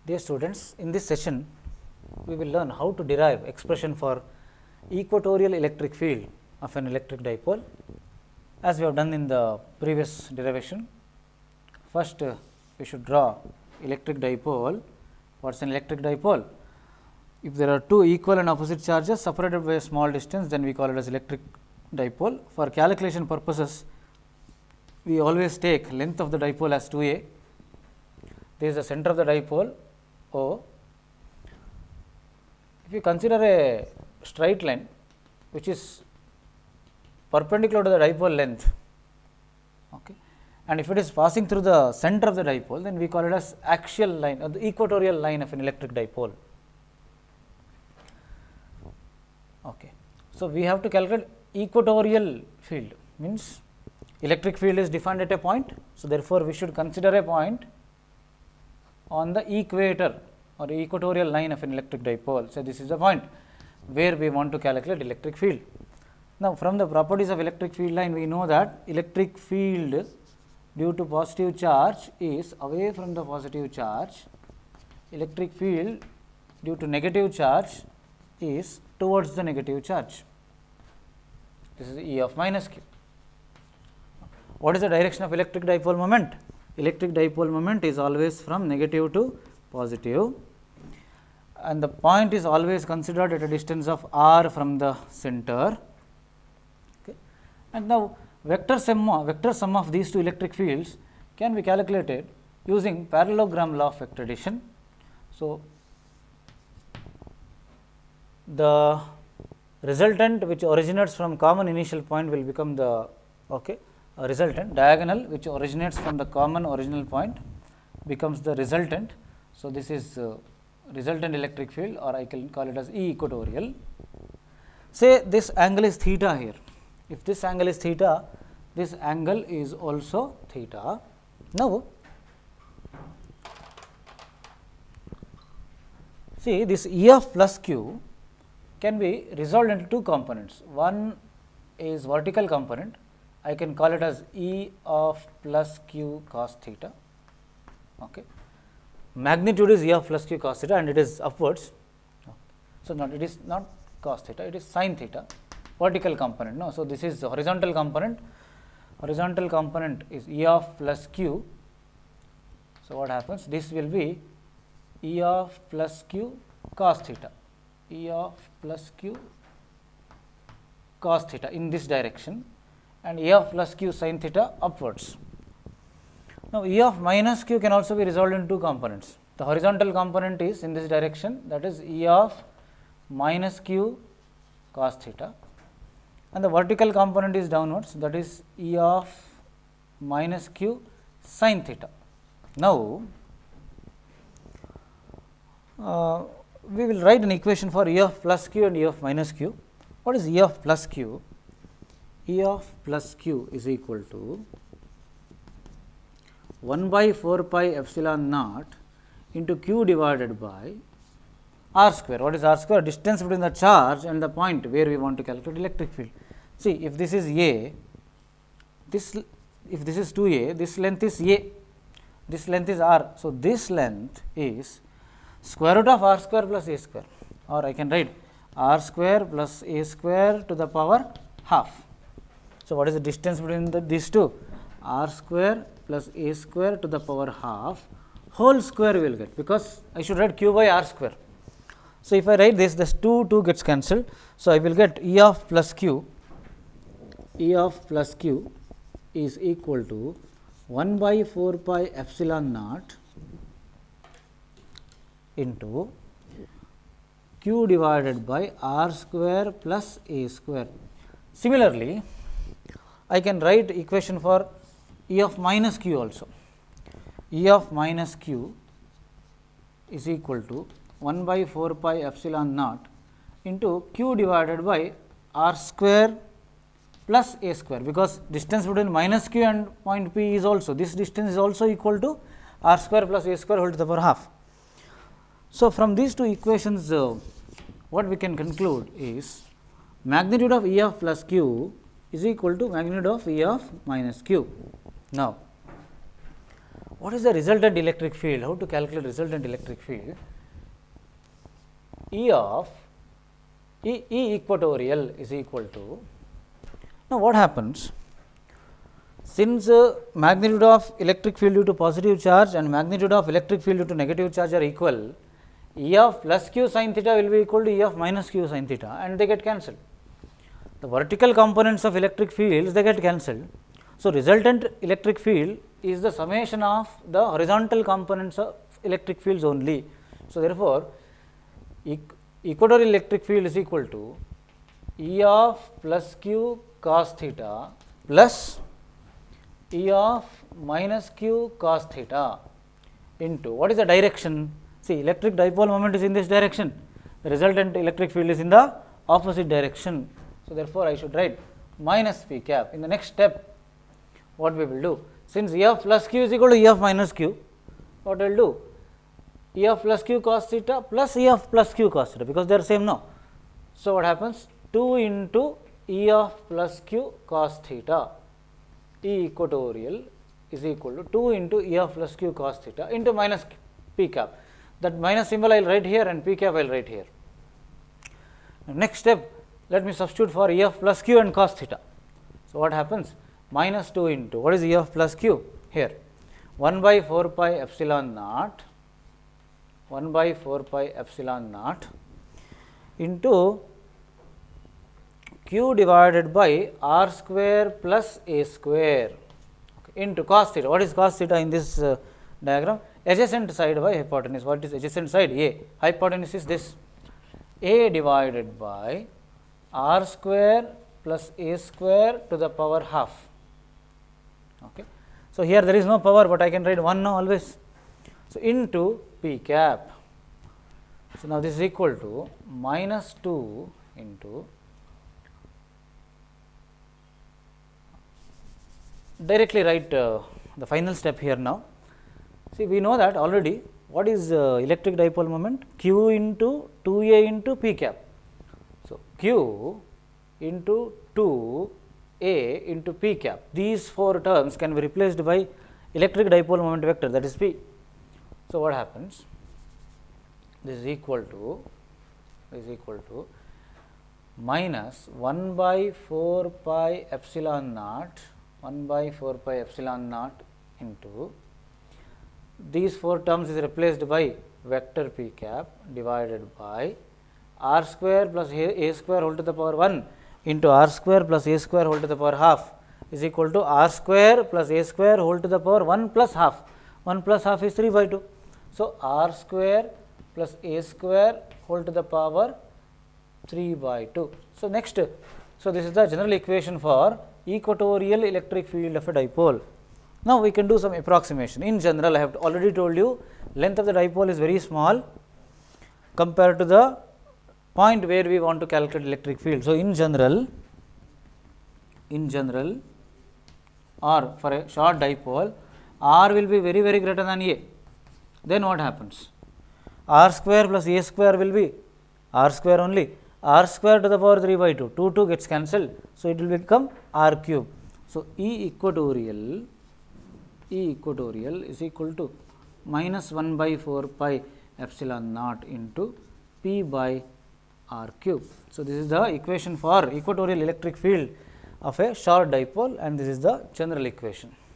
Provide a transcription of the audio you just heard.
Dear students, in this session we will learn how to derive expression for equatorial electric field of an electric dipole, as we have done in the previous derivation. First we should draw electric dipole. What is an electric dipole? If there are two equal and opposite charges separated by a small distance, then we call it as electric dipole. For calculation purposes, we always take length of the dipole as 2a. This is the center of the dipole O. If you consider a straight line which is perpendicular to the dipole length, okay, and if it is passing through the center of the dipole, then we call it as axial line or the equatorial line of an electric dipole. Okay. So, we have to calculate equatorial field, means electric field is defined at a point. So, therefore, we should consider a point on the equator or equatorial line of an electric dipole. So, this is the point where we want to calculate electric field. Now, from the properties of electric field line, we know that electric field due to positive charge is away from the positive charge, electric field due to negative charge is towards the negative charge. This is E of minus q. What is the direction of electric dipole moment? Electric dipole moment is always from negative to positive, and the point is always considered at a distance of r from the center. Okay. And now, vector sum of these two electric fields can be calculated using parallelogram law of vector addition. So, the resultant which originates from common initial point will become the resultant. Diagonal which originates from the common original point becomes the resultant. So, this is resultant electric field, or I can call it as E equatorial. Say this angle is theta here. If this angle is theta, this angle is also theta. Now, see this E of plus q can be resolved into two components. One is vertical component. I can call it as E of plus q cos theta. Okay. Magnitude is E of plus q cos theta and it is upwards. So, it is not cos theta, it is sin theta, vertical component. No. So, this is the horizontal component. Horizontal component is E of plus q. So, what happens? This will be E of plus q cos theta, E of plus q cos theta in this direction, and E of plus q sin theta upwards. Now, E of minus q can also be resolved in two components. The horizontal component is in this direction, that is E of minus q cos theta, and the vertical component is downwards, that is E of minus q sin theta. Now, we will write an equation for E of plus q and E of minus q. What is E of plus q? E of plus q is equal to 1 by 4 pi epsilon naught into q divided by r square. What is r square? Distance between the charge and the point where we want to calculate electric field. See, if this is a, if this is 2a, this length is a, this length is r. So, this length is square root of r square plus a square, or I can write r square plus a square to the power half. So, what is the distance between these two? R square plus a square to the power half whole square we will get, because I should write q by r square. So, if I write this, this 2 gets cancelled. So, I will get E of plus q, E of plus q is equal to 1 by 4 pi epsilon naught into q divided by r square plus a square. Similarly, I can write equation for E of minus q also. E of minus q is equal to 1 by 4 pi epsilon naught into q divided by r square plus a square, because distance between minus q and point P is also, this distance is also equal to r square plus a square whole to the power half. So, from these two equations, what we can conclude is magnitude of E of plus q is equal to magnitude of E of minus q. Now, what is the resultant electric field? How to calculate resultant electric field? E of E equatorial is equal to, now what happens? Since magnitude of electric field due to positive charge and magnitude of electric field due to negative charge are equal, E of plus q sin theta will be equal to E of minus q sin theta, and they get cancelled. The vertical components of electric fields, they get cancelled. So, resultant electric field is the summation of the horizontal components of electric fields only. So, therefore, equatorial electric field is equal to E of plus q cos theta plus E of minus q cos theta into, what is the direction? See, electric dipole moment is in this direction, the resultant electric field is in the opposite direction. So, therefore, I should write minus p cap. In the next step, what we will do? Since E of plus q is equal to E of minus q, what I will do? E of plus q cos theta plus E of plus q cos theta, because they are same now. So, what happens? 2 into E of plus q cos theta, E equatorial is equal to 2 into E of plus q cos theta into minus p cap. That minus symbol I will write here and p cap I will write here. Now, next step, let me substitute for E of plus q and cos theta. So, what happens? Minus 2 into, what is E of plus q? Here, 1 by 4 pi epsilon naught, 1 by 4 pi epsilon naught into q divided by r square plus a square, okay, into cos theta. What is cos theta in this diagram? Adjacent side by hypotenuse. What is adjacent side? A. Hypotenuse is this, a divided by r square plus a square to the power half. Okay. So, here there is no power, but I can write 1 now always. So, into p cap. So, now this is equal to minus 2 into, directly write the final step here now. See, we know that already. What is electric dipole moment? Q into 2a into p cap. So, Q into 2a into p cap. These 4 terms can be replaced by electric dipole moment vector, that is p. So, what happens? This is equal to minus 1 by 4 pi epsilon naught, 1 by 4 pi epsilon naught into, these 4 terms is replaced by vector p cap divided by r square plus a square whole to the power 1 into r square plus a square whole to the power half is equal to r square plus a square whole to the power 1 plus half. 1 plus half is 3 by 2. So, r square plus a square whole to the power 3 by 2. So, next, so this is the general equation for equatorial electric field of a dipole. Now, we can do some approximation. In general, I have already told you length of the dipole is very small compared to the point where we want to calculate electric field. So, in general or for a short dipole, r will be very greater than a. Then what happens? R square plus a square will be r square only, r square to the power 3 by 2, 2 gets cancelled. So, it will become r cube. So, E equatorial is equal to minus 1 by 4 pi epsilon naught into p by r cube. So, this is the equation for equatorial electric field of a short dipole, and this is the general equation.